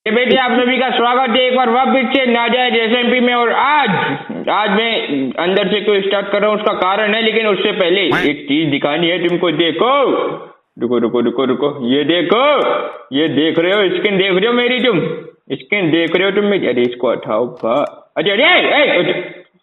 बेटे आप सभी का स्वागत है एक बार वापस से नाजायज एसएमपी में। और आज मैं अंदर से क्यों स्टार्ट कर रहा हूँ उसका कारण है, लेकिन उससे पहले एक चीज दिखानी है तुमको। देखो रुको रुको रुको रुको, ये देखो, ये देख रहे हो स्किन, देख रहे हो मेरी, तुम स्किन देख रहे हो तुम मेरी। अरे इसको हटाओ। अच्छा अरे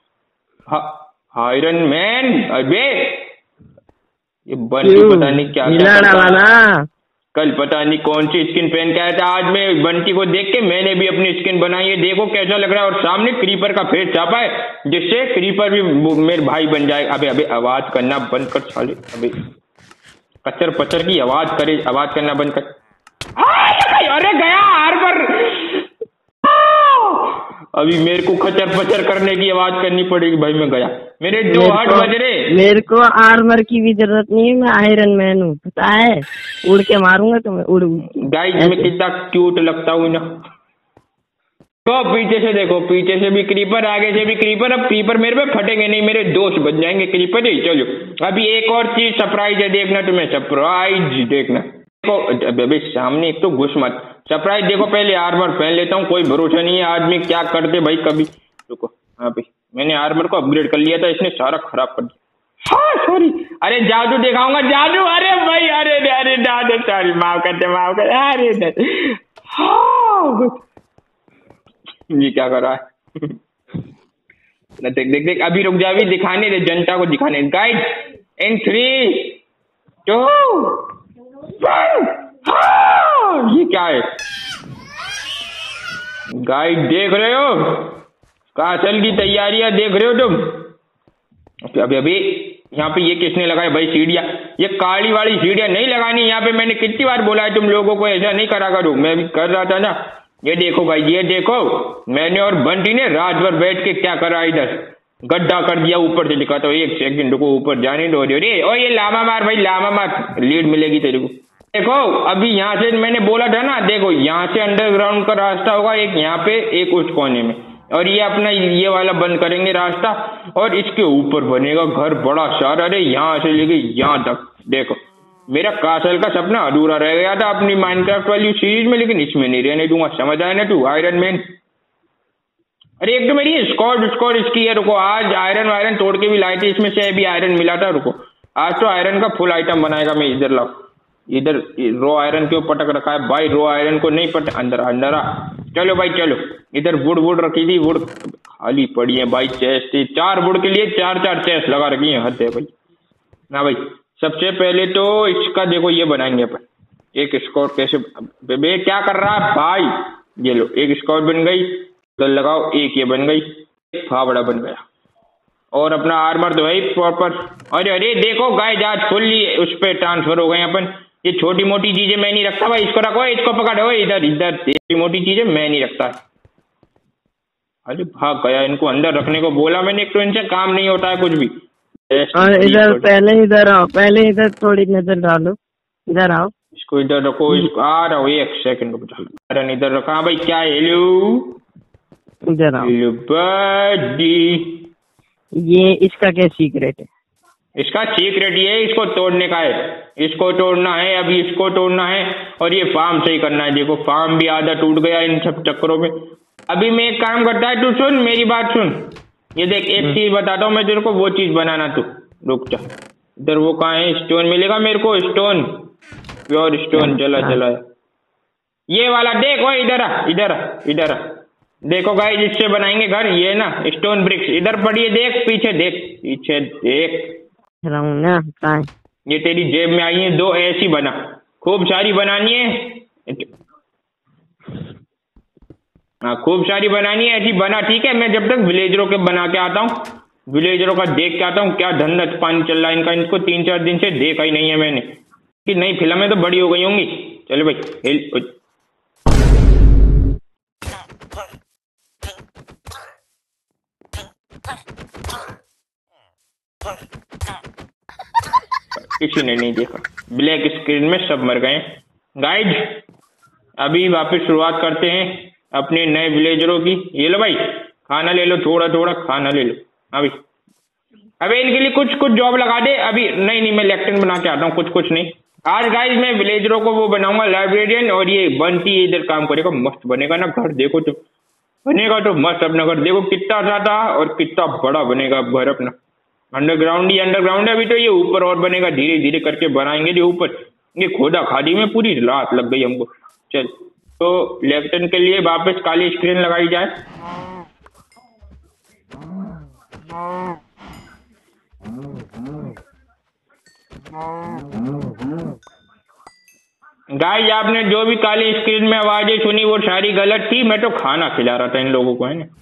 आयरन मैन, अबे ये बंटी पता नहीं क्या क्या कल पता नहीं कौन सी स्किन पहन के आया था। आज मैं बंटी को देख के मैंने भी अपनी स्किन बनाई है, देखो कैसा लग रहा है। और सामने क्रीपर का फेस छापा है, जिससे क्रीपर भी मेरे भाई बन जाए। अबे अबे आवाज करना बंद कर साले, अबे कचर पचर की आवाज करे, आवाज करना बंद कर। अरे गया आर पर, अभी मेरे को खचर पचर करने की आवाज करनी पड़ेगी भाई। मैं गया, मेरे 2 हट बज रहे। मेरे को आर्मर की भी जरूरत नहीं है, मैं आयरन मैन हूँ, पता है। उड़ के मारूंगा तुम्हें, उड़। गाइस मैं कितना क्यूट लगता हूँ ना। तो पीछे से देखो, पीछे से भी क्रीपर, आगे से भी क्रीपर। अब क्रीपर मेरे पे फटेंगे नहीं, मेरे दोस्त बन जाएंगे क्रीपर ही। चलो अभी एक और चीज सरप्राइज है, देखना तुम्हें, सरप्राइज देखना। अबे सामने एक तो घुस मत, सरप्राइज देखो। पहले आर्मर पहन लेता हूँ, कोई भरोसा नहीं है आदमी क्या कर दे भाई कभी। रुको, हाँ भाई मैंने आर्मर को अपग्रेड कर लिया था, इसने सारा खराब कर दिया। हाँ सॉरी, अरे जादू दिखाऊंगा, जादू। अरे भाई अरे अरे दादा सॉरी, माफ करते माफ कर। अरे हाँ ये क्या कर रहा है। देख देख देख, अभी रुक जा, अभी दिखाने दे जनता को, दिखाने। गाइड इन 3 2 ये क्या है गाइड, देख रहे हो कासल की तैयारियां देख रहे हो तुम। अभी अभी यहाँ पे ये किसने लगाया भाई सीढ़ियाँ, ये काली वाली सीढ़ियाँ नहीं लगानी यहाँ पे। मैंने कितनी बार बोला है तुम लोगों को ऐसा नहीं करा करो, मैं भी कर रहा था ना। ये देखो भाई, ये देखो, मैंने और बंटी ने रात भर बैठ के क्या करा, इधर गड्ढा कर दिया। ऊपर से दिखाता हूँ, एक सेकंड को ऊपर जाने दो। रे ओ ये लामा मार भाई, लामा मार, लीड मिलेगी तेरे को। देखो अभी यहाँ से मैंने बोला था ना, देखो यहाँ से अंडरग्राउंड का रास्ता होगा, एक यहाँ पे एक उस कोने में, और ये अपना ये वाला बंद करेंगे रास्ता, और इसके ऊपर बनेगा घर बड़ा सारा। अरे यहाँ से लेके यहाँ तक। देखो मेरा कासल का सपना अधूरा रह गया था अपनी माइनक्राफ्ट वाली सीरीज में, लेकिन इसमें नहीं रहने दूंगा, समझ आया ना तू आयरन मैन। अरे एक तो मेरी स्कॉड इसकी है। रुको, आज आयरन तोड़ के भी लाई थी, इसमें से भी आयरन मिला था। रुको आज तो आयरन का फुल आइटम बनाएगा मैं। इधर लाओ, इधर रो आयरन क्यों पटक रखा है भाई, रो आयरन को नहीं पटक, अंदर अंदर आ। चलो भाई चलो, इधर वुड रखी थी, वुड खाली पड़ी है भाई। चेस्ट 4 वुड के लिए 4 चेस्ट लगा रखी है, हद है भाई ना भाई। सबसे पहले तो इसका देखो ये बनाएंगे अपन, एक स्कॉट। कैसे बे क्या कर रहा है भाई, ये लो एक स्कॉट बन गई, तो लगाओ एक ये बन गई, एक फावड़ा बन गया। और अपना आर्मर तो है प्रॉपर। अरे अरे देखो गाइस, आज फुल्ली उस पर ट्रांसफर हो गए अपन। ये छोटी मोटी चीजें मैं नहीं रखता भाई, इसको रखो, इसको पकड़ो, इधर इधर छोटी मोटी चीजें मैं नहीं रखता। अरे भाग गया, इनको अंदर रखने को बोला मैंने, एक तो इनसे काम नहीं होता है कुछ भी। इधर पहले इधर आओ, पहले इधर थोड़ी नजर डालो, इधर आओ। इसको इधर रखो, इसको आ रहा हूँ, एक सेकंड रुको। अरे इधर रखा भाई, क्या हेलो, इधर आओ। हेलो बडी, ये इसका क्या सीक्रेट है? इसका सीक्रेट ये है, इसको तोड़ने का है, इसको तोड़ना है, अभी इसको तोड़ना है, और ये फार्म सही करना है। देखो फार्म भी आधा टूट गया इन सब चक्करों में। अभी मैं एक काम करता है, तू सुन मेरी बात सुन, ये देख एक चीज बताता हूँ मैं तेरे को, वो चीज बनाना तू। रुक जा, इधर वो कहाँ है, स्टोन मिलेगा मेरे को, स्टोन, प्योर स्टोन। चला चला ये वाला देखो, इधर आ इधर आ इधर आ। देखो गाइस, इससे बनाएंगे घर, ये ना स्टोन ब्रिक्स इधर पड़ी है, देख पीछे देख, पीछे देख ना, ये तेरी जेब में आई है 2, ऐसी बना, खूब सारी बनानी है। हाँ खूब सारी बनानी है, ऐसी बना, ठीक है। मैं जब तक विलेजरों के बना के आता हूँ, विलेजरों का देख के आता हूँ क्या धंधा पानी चल रहा है इनका। इनको 3-4 दिन से देखा ही नहीं है मैंने, कि नई फिल्में तो बड़ी हो गई होंगी। चलो भाई किसी ने नहीं देखा, ब्लैक स्क्रीन में सब मर गए। गाइज अभी वापस शुरुआत करते हैं अपने नए विलेजरों की। ये लो भाई खाना ले लो, थोड़ा थोड़ा खाना ले लो। हाँ भाई, अबे इनके लिए कुछ कुछ जॉब लगा दे अभी। नहीं मैं लेक्टिन बना के आता हूँ, कुछ नहीं, आज गाइस मैं विलेजरों को वो बनाऊंगा लाइब्रेरियन, और ये बंटी इधर काम करेगा। मस्त बनेगा ना घर, देखो तो बनेगा तो मस्त अपना घर। देखो कितना ज्यादा और कितना बड़ा बनेगा घर अपना। अंडरग्राउंड ही अंडरग्राउंड है अभी तो, ये ऊपर और बनेगा, धीरे धीरे करके बनाएंगे जो ऊपर। ये खोदा खादी में पूरी रात लग गई हमको। चल तो लेफ्टन के लिए वापस काली स्क्रीन लगाई जाए। गाइस आपने जो भी काली स्क्रीन में आवाजें सुनी वो सारी गलत थी, मैं तो खाना खिला रहा था इन लोगों को, है ना।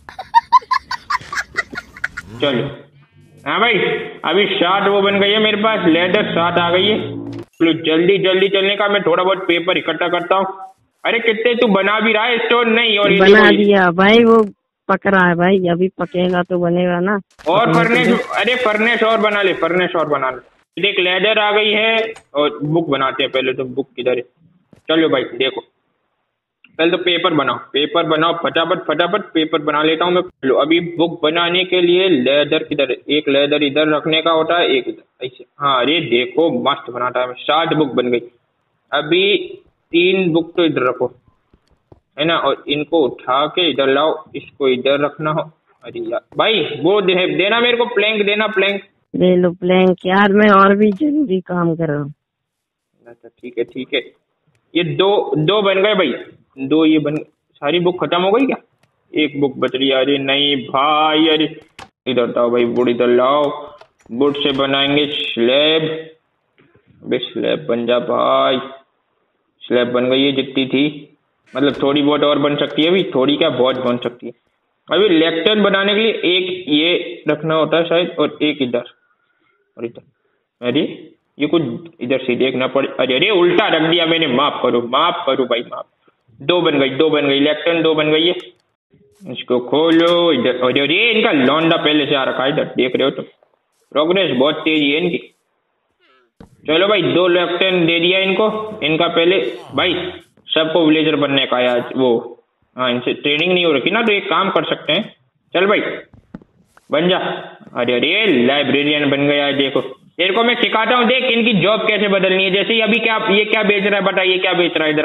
चलो हाँ भाई, अभी 7 वो बन गई है मेरे पास, लेदर 7 आ गई है। चलो जल्दी जल्दी चलने का, मैं थोड़ा बहुत पेपर इकट्ठा करता हूँ। अरे कितने तू बना भी रहा है स्टोन? नहीं, और बना दिया भाई, वो पक रहा है भाई, अभी पकेगा तो बनेगा ना। और फर्नेस, अरे फर्नेस और बना ले, फर्नेस और बना ले। देख लेदर आ गई है, और बुक बनाते हैं पहले तो। बुक किधर है? चलो भाई देखो, पहले तो पेपर बनाओ फटाफट फटाफट पेपर बना लेता हूँ मैं। लो अभी बुक बनाने के लिए लेदर किधर है? एक लेदर इधर रखने का होता है, एक इधर ऐसे। हाँ अरे देखो मस्त बनाता है। 7 बुक बन गई। अभी 3 बुक तो इधर रखो, है ना, और इनको उठा के इधर लाओ, इसको इधर रखना हो। अरे यार भाई वो देना मेरे को, प्लैंक देना, प्लैंक ले लो प्लैंक। यार मैं और भी जरूरी काम कर रहा हूँ। अच्छा ठीक है। ये दो बन गए भाई, 2 ये बन। सारी बुक खत्म हो गई क्या? एक बुक बच रही है। अरे नहीं भाई, अरे इधर लाओ भाई, वुड इधर लाओ। वुड से बनाएंगे स्लैब। अबे स्लैब बन जा भाई। स्लैब बन गई है जितनी थी, मतलब थोड़ी बहुत और बन सकती है अभी, थोड़ी क्या बहुत बन सकती है। अभी लेक्टर्न बनाने के लिए एक ये रखना होता है शायद, और एक इधर और इधर। अरे ये कुछ इधर से देखना पड़े। अरे उल्टा रख दिया मैंने, माफ करो भाई माफ। 2 बन गई लेक्टर्न, 2 बन गई है। इसको खोलो इधर। अरे इनका लौंडा पहले से आ रखा है इधर, देख रहे हो तुम। प्रोग्रेस बहुत तेजी है इनकी। चलो भाई 2 लेफ्टन दे दिया इनको। इनका पहले भाई सबको विलेजर बनने का है आज वो। हाँ इनसे ट्रेनिंग नहीं हो रखी ना, तो एक काम कर सकते हैं। चल भाई बन जा। अरे लाइब्रेरियन बन गया है। देखो तेरे को मैं सिखाता हूँ, देख इनकी जॉब कैसे बदलनी है। जैसे अभी क्या, ये क्या बेच रहा है बता, ये क्या बेच रहा है? इधर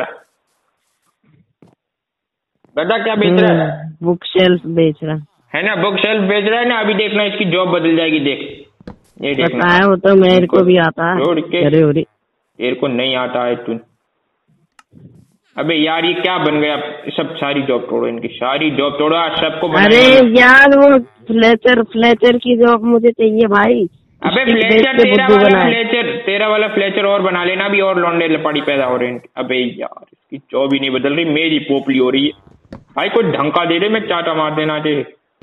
बता क्या बेच रहा है? बुक शेल्फ बेच रहा है ना, बुक शेल्फ बेच रहा है ना। अभी देखना इसकी जॉब बदल जाएगी, देख ये देखना। पता है वो तो मेरे को भी आता है। अरे तेरे को नहीं आता है तू। अबे यार ये क्या बन गया? सब सारी जॉब तोड़ो, इनकी सारी जॉब तोड़ो आज सबको। अरे यार वो फ्लेचर की जॉब मुझे चाहिए भाई। अबे फ्लेचर तेरा वाला फ्लेचर और बना लेना भी, और लौंडे लपाड़ी पैदा हो रहे हैं। अबे यार इसकी जॉब ही नहीं बदल रही, मेरी पोपली हो रही है भाई। कोई ढंका दे दे, मैं चाटा मार देना चाहिए।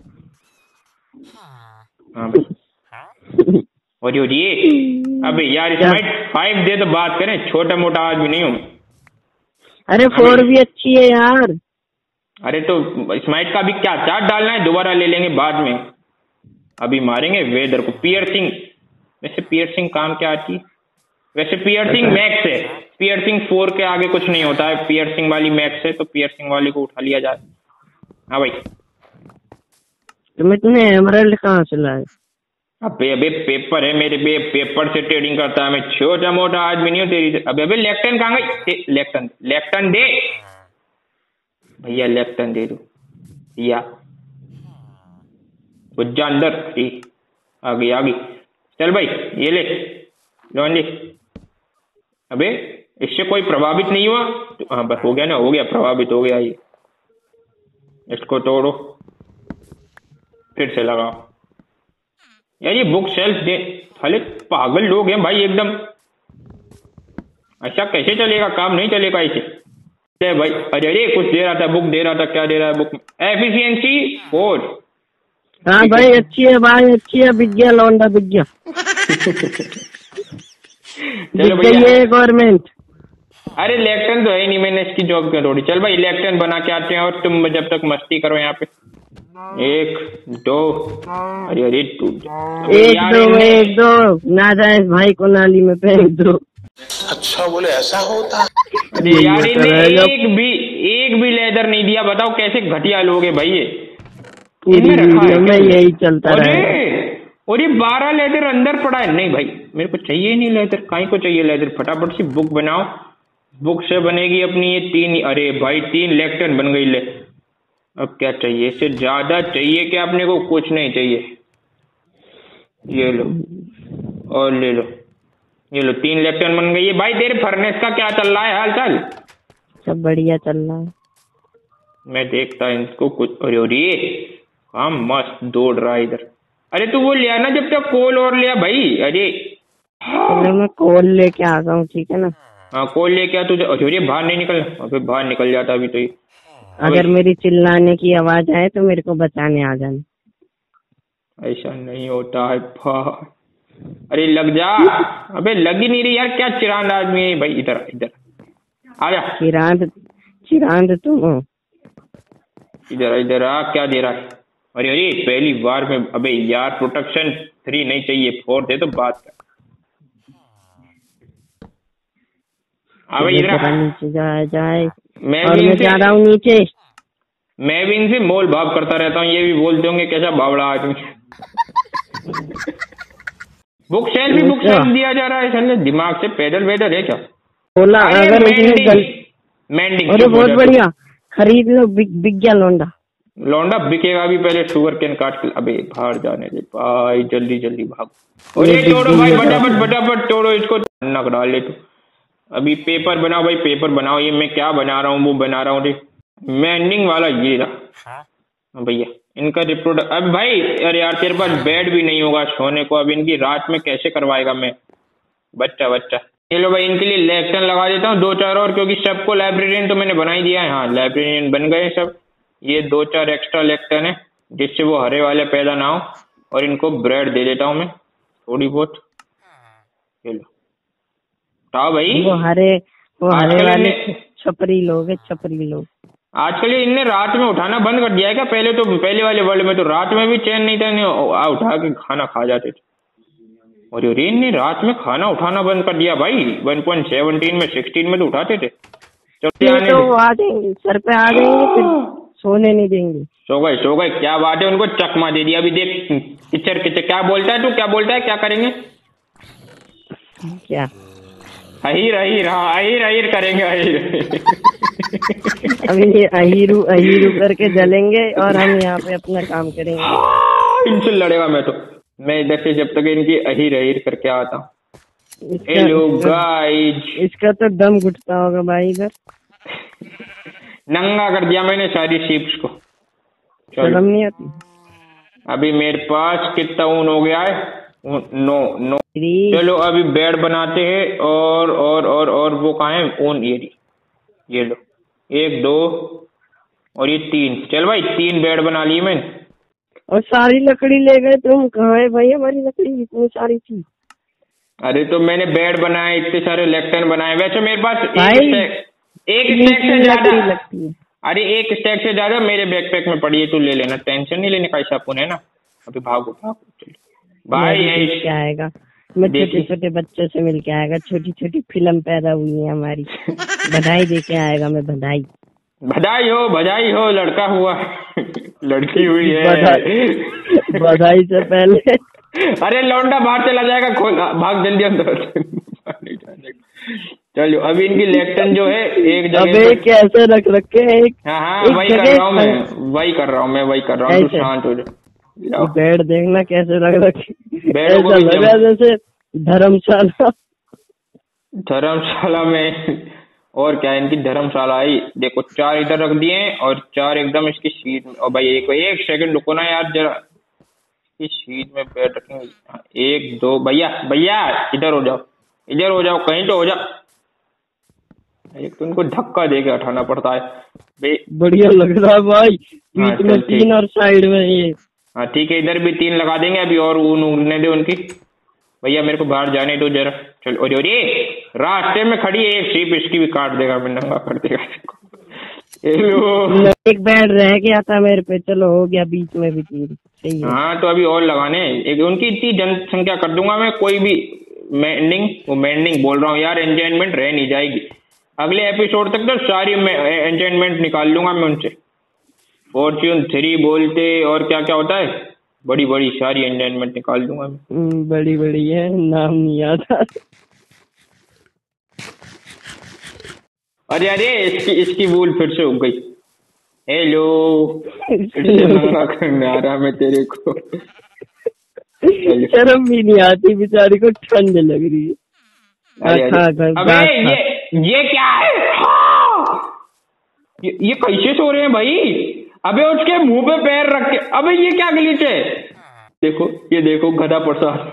हाँ भाई और ये अबे यार स्माइट 5 दे तो बात करें, छोटा मोटा आदमी नहीं हूँ। अरे 4 भी अच्छी है यार। अरे तो स्माइट का भी क्या चार्ट डालना है, दोबारा ले लेंगे बाद में। अभी मारेंगे वेदर को। पियर्सिंग, वैसे पियर्सिंग काम क्या आती है? वैसे पियर्सिंग मैक्स है, पियर्सिंग 4 के आगे कुछ नहीं होता है। पियर्सिंग वाली मैक्स है, तो पियर्सिंग वाली को उठा लिया जाए। हाँ भाई तुम्हें एमराल्ड कहाँ से लाए? अबे पेपर है मेरे पे, पेपर से ट्रेडिंग करता है मैं, छोटा मोटा आदमी नहीं हूँ तेरी। अबे लेफ्टन कहाँ गई? लेफ्टन दे भैया, लेफ्टन दे दो भैया। बुज्जा अंदर आ गई। चल भाई ये ले लौंडे। अबे इससे कोई प्रभावित नहीं हुआ? हाँ बस हो गया ना, हो गया प्रभावित हो गया। ये इसको तोड़ो फिर से लगाओ। यार ये बुक शेल्फ दे, साले पागल लोग हैं भाई एकदम। अच्छा कैसे चलेगा काम? नहीं चलेगा ऐसे भाई। अरे कुछ दे रहा था, बुक दे रहा था। क्या दे रहा है बुक में? एफिशिएंसी 4। हाँ भाई अच्छी है भाई, अच्छी है। विज्ञा लौंडा विज्ञा। चलो भैया ये गवर्नमेंट। अरे इलेक्शन तो है ही नहीं, मैंने इसकी जॉब क्यों तोड़ी? चल भाई इलेक्शन बना के आते हैं, और तुम जब तक मस्ती करो यहाँ पे। 1 2 अरे टूट। 1 2 नाजायज भाई को नाली में फेंक दो। अच्छा बोले ऐसा होता? अरे यार एक भी लेदर नहीं दिया। बताओ कैसे घटिया लोग है भाई ये। पूरी वीडियो में यही चलता रहा। और ये 12 लेदर अंदर पड़ा है। नहीं भाई मेरे को चाहिए ही नहीं लेदर, काहे को चाहिए लेदर। फटाफट से बुक बनाओ, बुक से बनेगी अपनी ये 3। अरे भाई 3 लेक्टन बन गई ले। अब क्या चाहिए, इससे ज्यादा चाहिए क्या अपने को? कुछ नहीं चाहिए। ये लो और ले लो, ये लो 3 लेक्टन बन गई है। भाई तेरे फर्नेस का क्या चल रहा है हाल चाल? सब बढ़िया चल रहा है। मैं देखता इनको कुछ। अरे हाँ मस्त दौड़ रहा है इधर। अरे तू वो लिया ना जब तक कोल और लिया भाई। अरे चलो मैं कॉल लेके आता हूँ, ठीक है ना? हाँ कोल लेके आ तुझे। अरे बाहर नहीं निकल, अबे बाहर निकल जाता अभी तो ये। अगर मेरी चिल्लाने की आवाज आए तो मेरे को बचाने आ जाना। ऐसा नहीं होता है भाई। अरे लग जा। अबे लग ही नहीं रही यार, क्या चिरांद आदमी है भाई। इधर इधर आ जा। चिरांद तुम हो। इधर इधर आ, क्या दे रहा है? अरे अरे पहली बार में। अबे यार प्रोटेक्शन 3 नहीं चाहिए, 4 दे तो बात कर। अबे इधर नीचे जाए मैं और भी मैं जा रहा हूँ नीचे। मैं भी इनसे मोल भाव करता रहता हूँ, ये भी बोलते होंगे कैसा बावड़ा आदमी। बुक सेल भी बुक सेल दिया जा रहा है साले, दिमाग से पैदल वैदल है क्या? बोला अगर मैंडिंग। अरे बहुत बढ़िया, खरीद लो, बिक गया लौंडा। लौंडा बिकेगा भी, पहले शुगर कैन काट के। अबे बाहर जाने दे भाई, जल्दी जल्दी भागो। और ये तोड़ो भाई, फटाफट फटाफट तोड़ो इसको, नक डाल ले तू। अभी पेपर बनाओ भाई, पेपर बनाओ। ये मैं क्या बना रहा हूँ, वो बना रहा हूँ। मैंडिंग वाला ये रहा भैया, इनका रिप्रोडक्ट। अब भाई अरे यार तेरे पास बेड भी नहीं होगा सोने को, अब इनकी रात में कैसे करवाएगा मैं? बच्चा ये लो भाई, इनके लिए लेक्चर लगा देता हूँ 2-4 और, क्योंकि सबको लाइब्रेरियन तो मैंने बना ही दिया है। हाँ लाइब्रेरियन बन गए सब। ये 2-4 एक्स्ट्रा लेक्चर है जिससे वो हरे वाले पैदा ना हो। और इनको ब्रेड दे देता हूँ मैं थोड़ी बहुत। ये लो भाई। वो हरे वाले छपरी लोग है, छपरी लोग। आजकल ये इनने रात में उठाना बंद कर दिया है क्या? पहले तो पहले वाले वर्ल्ड में तो रात में भी चैन नहीं था, इन्हें उठा के खाना खा जाते थे। और ये इनने रात में खाना उठाना बंद कर दिया भाई। 1.17 में 16 में तो उठाते थे। तो आ जाएंगे, सर पे आ जाएंगे, फिर सोने नहीं देंगे। सो गए क्या बात है, उनको चकमा दे दिया। अभी देख किचर क्या बोलता है तू, क्या बोलता है, क्या करेंगे? क्या अहीर करेंगे, अहीर। अभी ये अहीरू करके जलेंगे और हम यहाँ पे अपना काम करेंगे। इनसे लड़ेगा मैं इधर से जब तक इनकी अहीर करके आता हूँ। हेलो गाइस, इसका तो दम घुटता होगा भाई इधर। नंगा कर दिया मैंने सारी शीप्स को। शर्म नहीं आती? अभी मेरे पास कितना ऊन हो गया है? नो। चलो अभी बेड बनाते हैं। और वो कहाँ है ऊन? ये लो 1 2 और ये 3। चल भाई 3 बेड बना लिए मैंने। और सारी लकड़ी ले गए तुम? कहाँ है भाई हमारी लकड़ी? इतनी सारी थी। अरे तो मैंने बेड बनाए, इतने सारे लेक्टन बनाए। वैसे मेरे पास एक स्टैक से ज्यादा लगती है। अरे एक स्टैक से ज्यादा मेरे बैकपैक में पड़ी है, तू ले लेना, टेंशन नहीं लेने का। ऐसा पुन है ना। अभी भागो भाई। क्या आएगा? मैं छोटे बच्चों से मिल के आएगा, छोटी फिल्म पैदा हुई है हमारी। बधाई दे के आएगा। मैं बधाई हो लड़का हुआ। लड़की हुई है। बधाई से पहले। अरे लौंडा बाहर चला जाएगा, खोल भाग जल्दी अंदर। चलो अभी इनकी लेक्टन जो है एक जगह। अबे कैसे रख रखे हैं? हाँ वही कर रहा हूँ मैं। तू शांत हो जा। बेड देखना कैसे लग रखे। ऐसा लगा जैसे धर्मशाला में। और क्या इनकी धर्मशाला आई। देखो 4 इधर रख दिए और 4 एकदम इसकी शीट में। और भाई एक सेकंड रुको ना यार जरा, इस शीट में पैर रखेंगे। 1 2 भैया इधर हो जाओ कहीं तो हो जाओ। एक तो उनको धक्का दे के उठाना पड़ता है। बढ़िया लग रहा है भाई। बीच में 3 और साइड में ये। हाँ ठीक है, इधर भी 3 लगा देंगे। अभी और ऊन उगने दे उनकी। भैया मेरे को बाहर जाने दो जरा। चलो अरे रास्ते में खड़ी है एक शीप, इसकी भी काट देगा, मैं नंगा कर देगा। एक बेड रह गया था मेरे पे, चलो हो गया बीच में भी 3। सही है। हाँ तो अभी और लगाने एक उनकी इतनी जनसंख्या कर दूंगा मैं। कोई भी मैंडिंग बोल रहा हूँ यार, एंजॉयमेंट रह नहीं जाएगी। अगले एपिसोड तक तो सारी एंजॉयमेंट निकाल लूंगा मैं उनसे। फॉर्च्यून 3 बोलते और क्या क्या होता है बड़ी बड़ी सारी एंटरटेनमेंट निकाल दूंगा मैं। बड़ी बड़ी है, नाम नहीं आता। अरे अरे इसकी भूल फिर से हो गई। हेलो, फिर से नंगा करने आ रहा मैं तेरे को। शर्म भी नहीं आती, बेचारी को ठंड लग रही है। अबे ये क्या है? ये कैसे सो रहे हैं भाई? अबे उसके मुंह पे पैर रख के, अबे ये क्या ग्लिच है? देखो ये देखो गधा प्रसाद।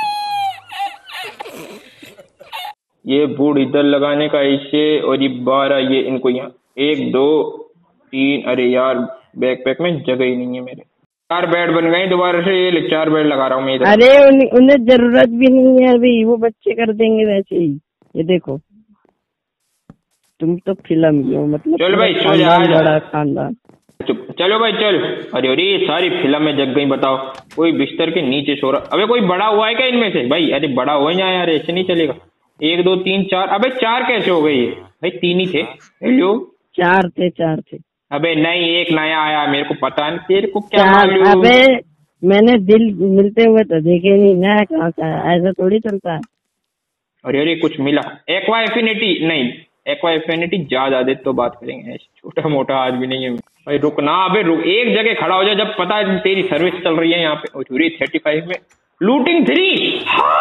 ये बूढ़ इधर लगाने का इसे, और ये 12 ये इनको यहाँ 1 2 3। अरे यार बैकपैक में जगह ही नहीं है मेरे। 4 बेड बन गए दोबारा से, ये 4 बेड लगा रहा हूँ मैं इधर। अरे उन्हें जरूरत भी नहीं है अभी, वो बच्चे कर देंगे वैसे ही। ये देखो तुम तो फिल्म ही हो, मतलब चल भाई सो जा, बड़ा खानदान। चलो भाई चल। अरे अरे सारी फिल्म में जग गई, बताओ कोई बिस्तर के नीचे सो रहा। अबे कोई बड़ा हुआ है क्या इनमें से भाई? अरे बड़ा हुआ है यार, ऐसे नहीं चलेगा। 1 2 3 4। अबे 4 कैसे हो गई? भाई 3 ही थे। हेलो 4 थे। अबे नहीं, एक नया आया, मेरे को पता नहीं, तेरे को क्या मालूम? अबे मैंने दिल मिलते हुए तो देखे नहीं, नया कहाँ का है, ऐसा थोड़ी चलता है। अरे अरे कुछ मिला। एक्वा एफिनिटी नहीं, एक्वा एफिनिटी ज्यादा दे तो बात करेंगे, छोटा मोटा आदमी नहीं है भाई। रुकना, अबे रुक, एक जगह खड़ा हो जा जब पता है तेरी सर्विस चल रही है यहाँ पे। 35 में लूटिंग 3।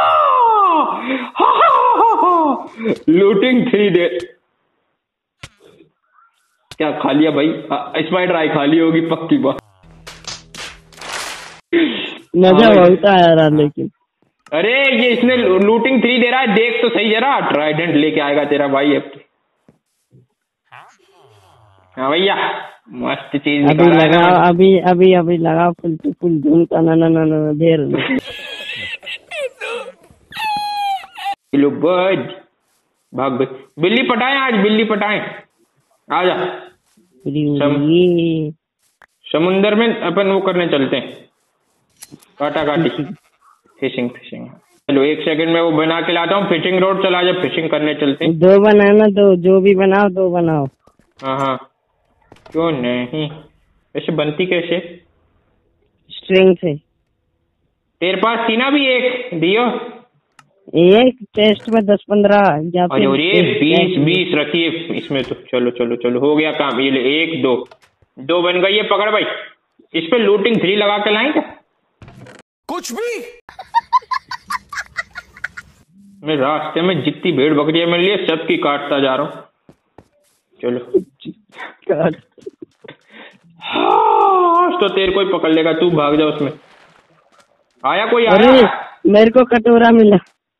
लूटिंग 3 दे। क्या खा लिया भाई? स्पाइडर आई खा ली होगी पक्की बात। मजा बहुत आया रहा लेकिन। अरे ये इसने लूटिंग 3 दे रहा है, देख तो सही जरा। ट्राइडेंट लेके आएगा तेरा भाई अब। हाँ भैया मस्त चीज अभी लगाओ, अभी लगाओ फुल टू फुल धूम का ना देर। किलो बज भाग भाई। बिल्ली पटाए आज, बिल्ली पटाए। आजा समुंदर में अपन वो करने चलते हैं, काटा काटी फिशिंग। चलो 1 सेकंड में वो बना के लाता हूँ। फिशिंग रोड चला जा, फिशिंग करने चलते हैं। 2 बनाना, 2 जो भी बनाओ 2 बनाओ। हाँ क्यों नहीं? वैसे बनती कैसे? स्ट्रिंग से। तेरे पास थी ना भी एक, दियो एक टेस्ट में 10-15 या फिर 20 रखिए इसमें तो। चलो हो गया काम। ये ले 1 2 बन गई है। पकड़ भाई, इस पे लूटिंग 3 लगा के लाएं क्या? कुछ भी। मैं रास्ते में जितनी भेड़ बकरियां मिल रही है सबकी काटता जा रहा हूँ। चलो तो तेरे को ही पकड़ लेगा, तू भाग जा उसमें। आया कोई? आया? मेरे को कटोरा मिला।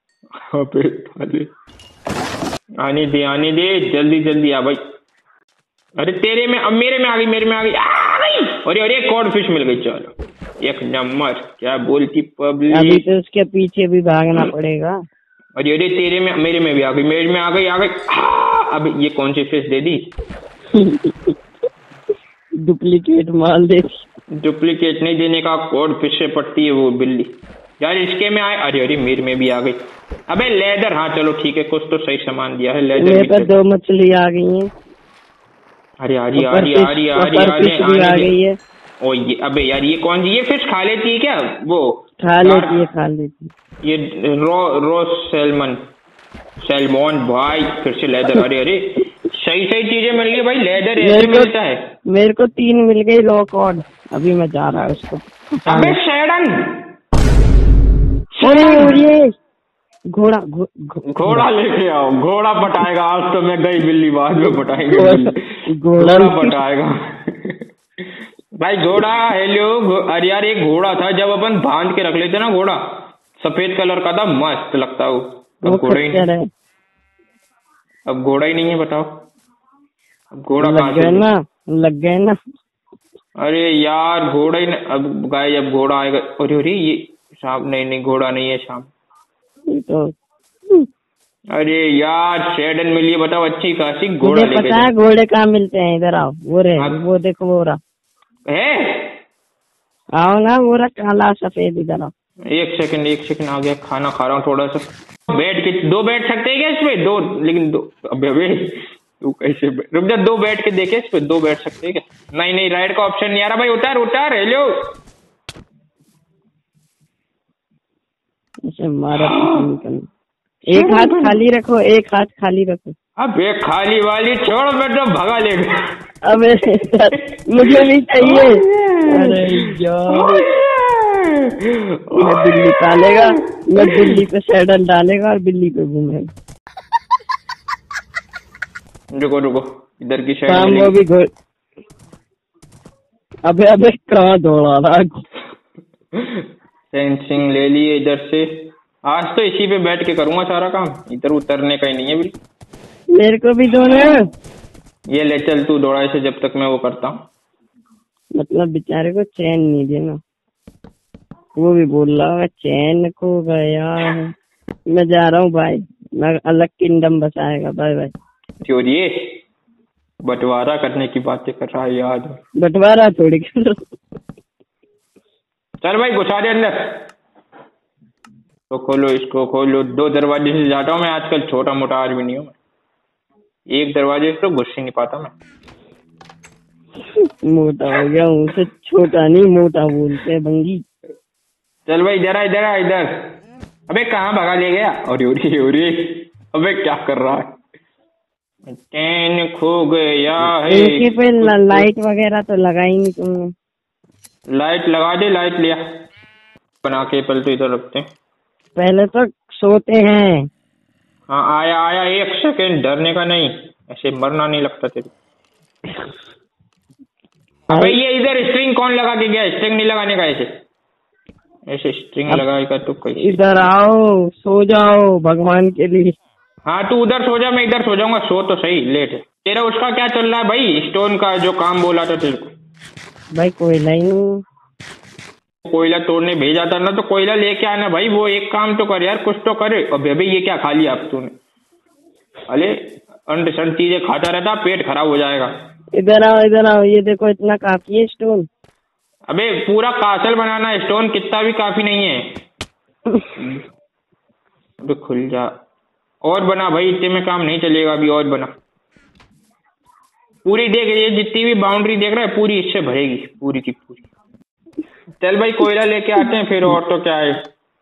आने दे जल्दी आ भाई। अरे तेरे में, अब मेरे में आ गई। अरे कॉड फिश मिल गई। चलो 1 नंबर। क्या बोलती पब्लिक? अभी तो उसके पीछे भी भागना पड़ेगा। अरे तेरे में, मेरे में भी आ गई। अब ये कौन सी फिश दे दी? डुप्लीकेट माल देती। डुप्लीकेट नहीं देने का, कॉड फिश से पड़ती है वो बिल्ली यार। इसके में आए। अरे मेरे में भी आ गई। अबे लेदर, हाँ चलो ठीक है, कुछ तो सही सामान दिया है। लेदर मेरे पास 2 मछली आ गई हैं। अरे आ रही है। ओ ये, अबे यार ये कौन सी? ये फिश खा लेती है क्या? वो खा लेती है। ये रो सैल्मोन भाई। फिर से लेदर। अरे सही चीजें मिल रही है भाई। लेदर ऐसे मिलता है। मेरे को 3 मिल गई रॉ कॉर्ड। अभी मैं जा रहा हूँ उसको। अबे शेडन ये घोड़ा लेके आओ। घोड़ा पटाएगा आज तो मैं गई बिल्ली, बाद में पटाएंगे। घोड़ा पटाएगा भाई। घोड़ा हेलो। अरे यार एक घोड़ा था, जब अपन बांध के रख लेते ना, घोड़ा सफेद कलर का था, मस्त लगता वो। अब घोड़ा ही नहीं। अब घोड़ा ही नहीं है, बताओ अब घोड़ा कहाँ से? लग गए ना। अरे यार घोड़ा ही अब गाय, अब घोड़ा आएगा। अरे ये शाम नहीं घोड़ा नहीं है, शाम तो। अरे यार शेडन मिली है, बताओ अच्छी खासी। घोड़ा लेके पता है घोड़े कहाँ मिलते हैं? इधर आओ। वो देखो वो रहा है। आओ ना, वो रहा काला सफेद। इधर आओ। 1 सेकंड आ गया। खाना खा रहा हूँ थोड़ा सा। बैठ के 2 बैठ सकते हैं क्या इसमें? 2 लेकिन 2। अबे तू कैसे? रुक जा, 2 बैठ के देखे इस पे। 2 बैठ सकते हैं क्या? नहीं राइड का ऑप्शन नहीं आ रहा भाई। उतार। हेलो ऐसे मारा पसंद नहीं करना। एक हाथ खाली रखो, एक हाथ खाली रखो। अब एक खाली वाली छोड़, मैं तो भगा लेगा। अबे मुझे भी चाहिए। अरे यार, मैं बिल्ली पालेगा, मैं बिल्ली पे सैडल डालेगा और बिल्ली पे घूमेगा। रुको रुको, इधर की शाम साइड को भी घोड़। अबे अबे कहाँ दौड़ा रहा है? सेंसिंग ले लिए इधर से। आज तो इसी पे बैठ के करूंगा सारा काम, इधर उतरने का ही नहीं है बिल्कुल। मेरे को भी दो ना। ये ले चल तू दौड़ा से, जब तक मैं वो करता हूँ। मतलब बेचारे को चैन नहीं देना। वो भी बोल रहा है चैन खो गया है। मैं जा रहा हूँ भाई, मैं अलग किंगडम बसाएगा। Bye bye. क्यों ये बंटवारा करने की बातें कर रहा है याद? बंटवारा थोड़ी कर। चल भाई घुसा दे अंदर। तो खोलो, इसको खोलो। 2 दरवाजे से जाता हूँ मैं आजकल, छोटा मोटा आदमी नहीं हूँ मैं। एक दरवाजे से तो घुस ही नहीं पाता मैं। मोटा हो गया हूँ, उसे छोटा नहीं मोटा बोलते हैं बंगी। चल भाई इधर आ, इधर आ, इधर। अबे कहाँ भगा ले गया? अरे अबे क्या कर रहा है? चैन खो गया है। इनके पे लाइट वगैरह तो लगाई नहीं तुमने? लाइट लगा दे, लाइट लिया बना के। पहले तो इधर रखते हैं। पहले तो सोते हैं। हाँ आया आया, 1 सेकेंड, डरने का नहीं, ऐसे मरना नहीं लगता तेरे। अबे ये इधर स्ट्रिंग कौन लगा के गया? स्ट्रिंग नहीं लगाने का, ऐसे ऐसे स्ट्रिंग लगाएगा तो कैसे? इधर आओ, सो जाओ भगवान के लिए। हाँ तू उधर सो जा, मैं इधर सो जाऊंगा। सो तो सही, लेट है तेरा। उसका क्या चल रहा है भाई, स्टोन का जो काम बोला था तेरे को? भाई कोयला ही नहीं। कोयला तोड़ने भेजा था ना, तो कोयला लेके आना भाई। वो एक काम तो कर यार, कुछ तो करे। अब अभी ये क्या खा लिया अब तूने? अरे अंड शंड चीजें खाता रहता, पेट खराब हो जाएगा। इधर आओ, इधर आओ, ये देखो इतना काफी है स्टोन। अबे पूरा कासल बनाना है, स्टोन कितना भी काफी नहीं है। अबे खुल जा, और बना भाई, इतने में काम नहीं चलेगा अभी, और बना। पूरी देख, ये जितनी भी बाउंड्री देख रहा है पूरी इससे भरेगी, पूरी की पूरी। चल भाई कोयला लेके आते हैं फिर, और तो क्या है।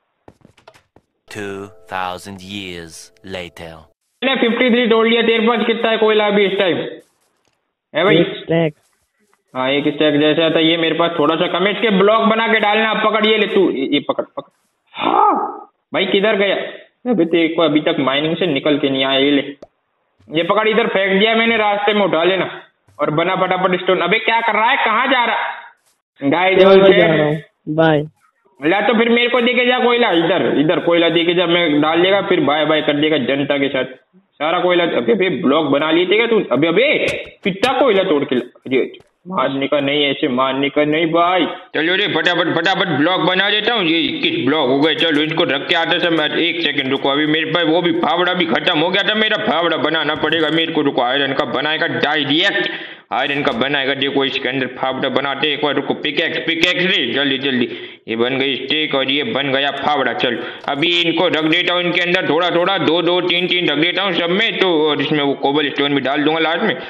2000 years later. मैंने 53 तोड़ लिया। तेरे पास कितना है कोयला अभी इस टाइम है भाई? 1 स्टैक। हाँ 1 स्टैक जैसा था। ये मेरे पास थोड़ा सा कम है, इसके ब्लॉक बना के डालना। अब पकड़, ये ले तू, ये पकड़ पकड़। हाँ भाई किधर गया? अभी तेरे को अभी तक माइनिंग से निकल के नहीं आया। ये ले, ये पकड़, इधर फेंक दिया मैंने, रास्ते में उठा लेना और बना फटाफट स्टोन। अबे क्या कर रहा है, कहाँ जा रहा? गाय बाय। ला तो फिर मेरे को देके जा कोयला, इधर इधर कोयला देके जा, मैं डाल देगा, फिर बाय बाय कर देगा जनता के साथ सारा कोयला। अबे ब्लॉक बना लिए थे क्या तू? अबे अबे कितना कोयला तोड़ के ला। मारने का नहीं, ऐसे मारने का नहीं भाई। चलो रे फटाफट फटाफट ब्लॉक बना देता हूँ। ये 21 ब्लॉक हो गए। चलो इनको रख के आते समय 1 सेकंड रुको। अभी मेरे पास वो भी फावड़ा भी खत्म हो गया था मेरा। फावड़ा बनाना पड़ेगा मेरे को। रुको, आयरन का बनाएगा डायरेक्ट, आयरन का बनाएगा। देखो इसके अंदर फावड़ा बनाते एक बार। रुको, पिकेक्स रे, जल्दी जल्दी। ये बन गई स्टेक और ये बन गया फावड़ा। चलो अभी इनको रख देता हूँ इनके अंदर, थोड़ा थोड़ा, 2 2 3 3 रख देता हूँ सब में तो। और इसमें वो कोबल स्टोन भी डाल दूंगा लास्ट में।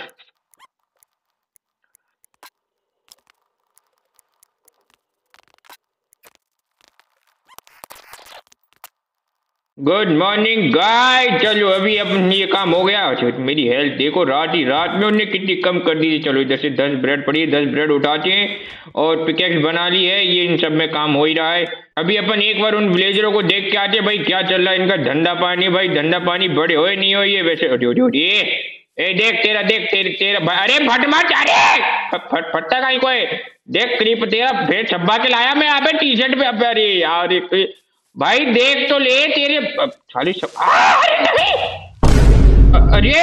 Good morning guy. चलो अभी अपन ये काम हो गया। मेरी हेल्थ देखो, रात में उन्हें कितनी कम कर दी थी। चलो इधर से 10 ब्रेड पड़ी है, 10 ब्रेड उठाते हैं और पिकेक्स बना ली है। ये इन सब में काम हो ही रहा है। अभी अपन एक बार उन विलेजरों को देख के आते हैं भाई, क्या चल रहा है इनका धंधा पानी। भाई धंधा पानी बड़े हो नहीं हो ये वैसे। देख तेरा भाई। अरे फट मत, अरे फटता कहीं कोई। देख क्रीप तेरा भेड़ छब्बा के लाया मैं यहाँ पे टी शर्ट पे। अरे यार भाई देख तो ले तेरे सारी सब। अरे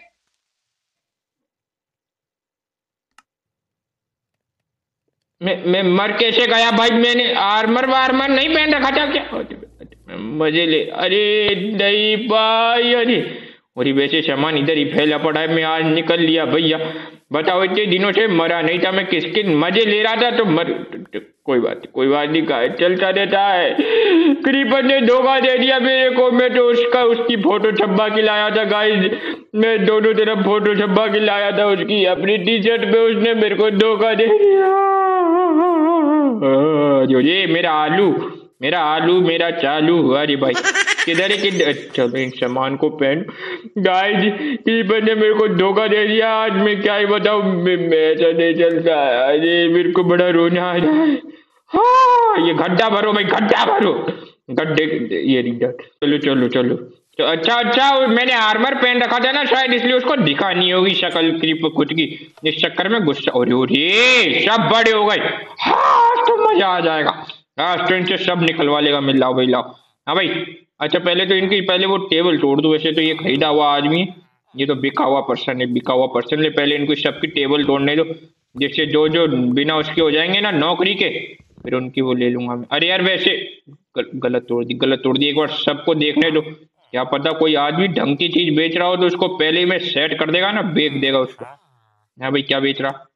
मैं मर कैसे गया भाई? मैंने आर्मर वार्मर नहीं पहन रखा था क्या? मजे ले। अरे नहीं भाई, अरे वैसे सामान इधर ही फैला पड़ा है। मैं आज निकल लिया भैया। बताओ इतने दिनों से मरा नहीं था मैं, किसके मजे ले रहा था तो कोई बात नहीं का चलता रहता है। क्रीपर ने धोखा दे दिया मेरे को। मैं तो उसकी फोटो छब्बा के लाया था गाइस। मैं दोनों तरफ फोटो छब्बा के लाया था उसकी, अपनी टी शर्ट पे उसने मेरे को धोखा दे दिया। जो ये मेरा आलू मेरा आलू मेरा चालू हुआ रे भाई। किधर है किधर? चलो इन सामान को पहन। गाइस कीपर ने मेरे को धोखा दे दिया। आज मैं क्या ही बताऊं, ऐसा नहीं चलता। अरे मेरे को बड़ा रोना आ रहा है। हाँ ये गड्ढा भरो भाई, गड्ढा भरो। गड्ढे ये रीडर। चलो चलो चलो। तो अच्छा मैंने आर्मर पहन रखा था ना, शायद इसलिए उसको दिखा नहीं होगी शक्ल क्रीपर खुद की। इस चक्कर में गुस्सा। अरे सब बड़े हो गए। हाँ तो मजा आ जाएगा। आज तो इनसे सब निकलवा लेगा। मिल लाओ भाई लाओ। हाँ भाई। अच्छा पहले तो इनकी पहले वो टेबल तोड़ दो। वैसे तो ये खरीदा हुआ आदमी है, ये तो बिका हुआ पर्सन है, बिका हुआ पर्सन है। पहले इनको सबकी टेबल तोड़ने दो, जिससे जो जो बिना उसके हो जाएंगे ना नौकरी के, फिर उनकी वो ले लूंगा मैं। अरे यार वैसे गलत तोड़ दी, गलत तोड़ दी। एक बार सबको देखने दो, क्या पता कोई आदमी ढंग की चीज बेच रहा हो तो उसको पहले ही मैं सेट कर देगा ना, बेच देगा उसको। हाँ भाई क्या बेच रहा?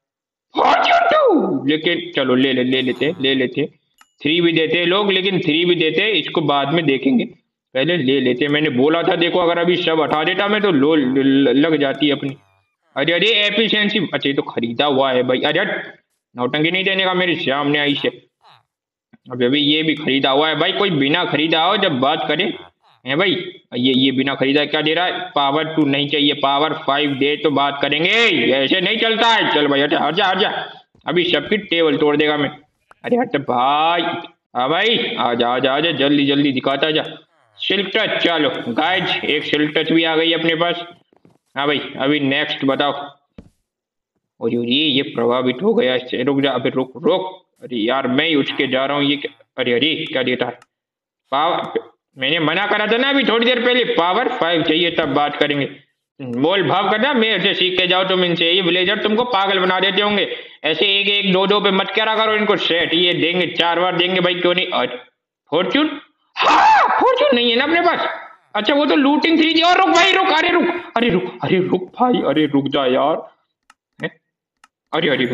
लेकिन चलो ले लेते। 3 भी देते लोग, लेकिन 3 भी देते, इसको बाद में देखेंगे, पहले ले लेते। मैंने बोला था देखो, अगर अभी सब हटा देता मैं तो लो लग जाती अपनी। अरे एफिशिएंसी। अच्छा ये तो खरीदा हुआ है भाई। अरे नौटंकी नहीं देने का मेरे सामने आई से। अभी ये भी खरीदा हुआ है भाई। कोई बिना खरीदा हो जब बात करे है भाई। ये बिना खरीदा क्या दे रहा है? पावर 2 नहीं चाहिए, पावर 5 दे तो बात करेंगे। ऐसे नहीं चलता है। चल भाई हट जा। अभी सबकी टेबल तोड़ देगा मैं। अरे हट भाई। हाँ भाई आजा जल्दी दिखाता जा। Silk touch. चलो गाइज एक सिल्क टच भी आ गई अपने पास। हाँ भाई अभी नेक्स्ट बताओ। और ये प्रभावित हो गया इससे। रुक जा अभी, रुक। अरे यार मैं ही उठ के जा रहा हूँ। ये अरे क्या देता है? पावर। मैंने मना करा था ना अभी थोड़ी देर पहले, पावर 5 चाहिए तब बात करेंगे। मोल भाव करना मेरे से सीख के जाओ तुम इनसे। ये विलेजर तुमको पागल बना देते होंगे। ऐसे एक दो पे मत करा करो इनको सेट। ये देंगे 4 बार देंगे भाई, क्यों नहीं? फॉर्चून। हाँ फॉर्चून नहीं है ना अपने पास। अच्छा वो तो लूटिंग 3 थी। और रुक भाई रुक। अरे रुक भाई। अरे रुक जा यार। अरे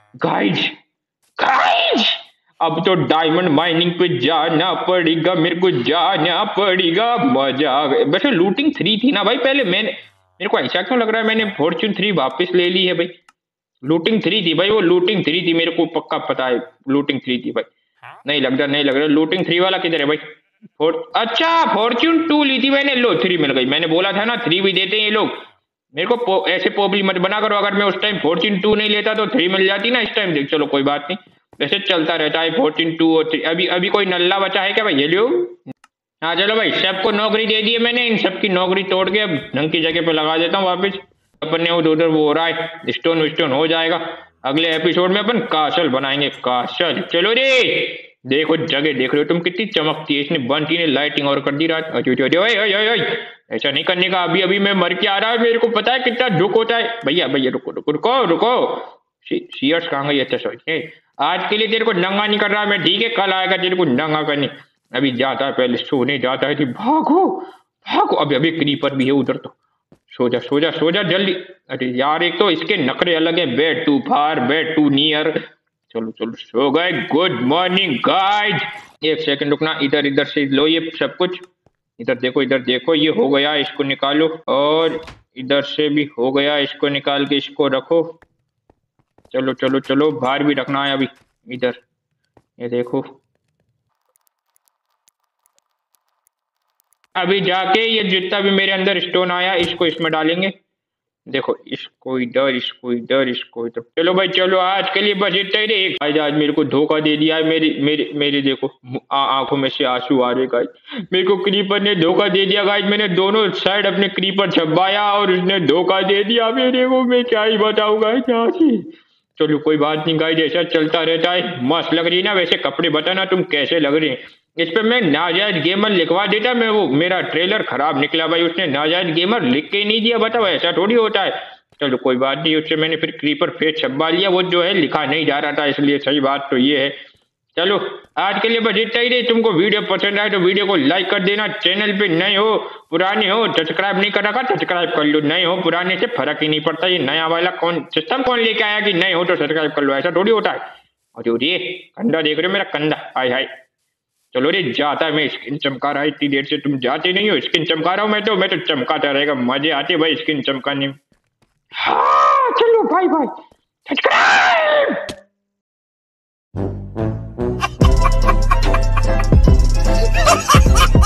गाइज अब तो डायमंड माइनिंग पे जाना पड़ेगा, मेरे को जाना पड़ेगा। मजा आ गया। वैसे लूटिंग 3 थी ना भाई पहले। मेरे को ऐसा क्यों लग रहा है मैंने फॉर्चून 3 वापस ले ली है भाई। लूटिंग 3 थी भाई, वो लूटिंग 3 थी, मेरे को पक्का पता है लूटिंग 3 थी भाई। नहीं लग रहा लूटिंग 3 वाला किधर है भाई? अच्छा फॉर्चून 2 ली थी मैंने। लो 3 मिल गई। मैंने बोला था ना 3 भी देते हैं ये लोग। मेरे को ऐसे पोबली मत बना करो। अगर मैं उस टाइम फॉर्चून 2 नहीं लेता तो 3 मिल जाती ना इस टाइम। देख चलो कोई बात नहीं, वैसे चलता रहता है फॉर्चून 2 और 3। अभी कोई नल्ला बचा है क्या भाई? ये लो। हाँ चलो भाई सबको नौकरी दे दी है मैंने। इन सबकी नौकरी तोड़ के अब ढंग की जगह पे लगा देता हूँ वापिस। अपन ने उधर वो हो रहा है, स्टोन विस्टोन हो जाएगा। अगले एपिसोड में अपन कासल बनाएंगे, कासल। चलो रे देखो जगह देख रहे हो तुम कितनी चमकती है। इसने बंटी ने लाइटिंग और कर दी रात। ऐसा नहीं करने का। अभी मैं मर के आ रहा है, मेरे को पता है कितना दुख होता है। भैया रुको। सीयर्स कहाँ गई? अच्छा सॉरी। आज के लिए तेरे को नंगा नहीं कर रहा मैं, ठीक है? कल आएगा तेरे को नंगा करने। अभी जाता है पहले सोने जाता है। भागो। अभी क्रीपर भी है उधर तो। सो जा जल्दी। अरे यार एक तो इसके नखरे अलग है। Bed to far, bed to near. चलो सो गए। Good morning guys. एक सेकंड रुकना। इधर से लो ये सब कुछ। इधर देखो ये हो गया, इसको निकालो। और इधर से भी हो गया, इसको निकाल के इसको रखो। चलो बाहर भी रखना है अभी। इधर ये देखो। अभी जाके ये जितना भी मेरे अंदर स्टोन आया इसको इसमें डालेंगे। देखो इसको इधर। चलो भाई चलो, आज के लिए बस इतना ही रे। आज मेरे को धोखा दे दिया है। मेरी देखो आंखों में से आंसू आ रहे गाइस। मेरे को क्रीपर ने धोखा दे दिया गाइस। मैंने दोनों साइड अपने क्रीपर छपाया और उसने धोखा दे दिया मेरे को। मैं क्या ही बताऊँ गाइस यहाँ से। चलो कोई बात नहीं गाइस, ऐसा चलता रहता है। मस्त लग रही है ना वैसे कपड़े? बताना तुम कैसे लग रहे हैं। इस पे मैं नाजायज गेमर लिखवा देता। मैं वो मेरा ट्रेलर खराब निकला भाई, उसने नाजायज गेमर लिख के ही नहीं दिया। बताओ ऐसा थोड़ी होता है। चलो कोई बात नहीं, उससे मैंने फिर क्रीपर फेस छपवा लिया। वो जो है लिखा नहीं जा रहा था इसलिए। सही बात तो ये है। चलो आज के लिए बस इतना ही रहे। तुमको वीडियो पसंद आए तो वीडियो को लाइक कर देना। चैनल पे नए हो पुराने हो सब्सक्राइब नहीं कर रखा, सब्सक्राइब कर लो। नए हो पुराने से फर्क ही नहीं पड़ता। ये नया वाला सिस्टम कौन लेके आया कि नए हो तो सब्सक्राइब कर लो? ऐसा थोड़ी होता है। और ये कंधा देख रहे हो मेरा? कंधा हाय। चलो रे जाता है मैं। स्किन चमका रहा है इतनी देर से, तुम जाते नहीं हो। स्किन चमका रहा हूँ मैं तो चमकाता रहेगा। मजे आते भाई स्किन चमकाने में। हाँ चलो बाय सब्सक्राइब। later.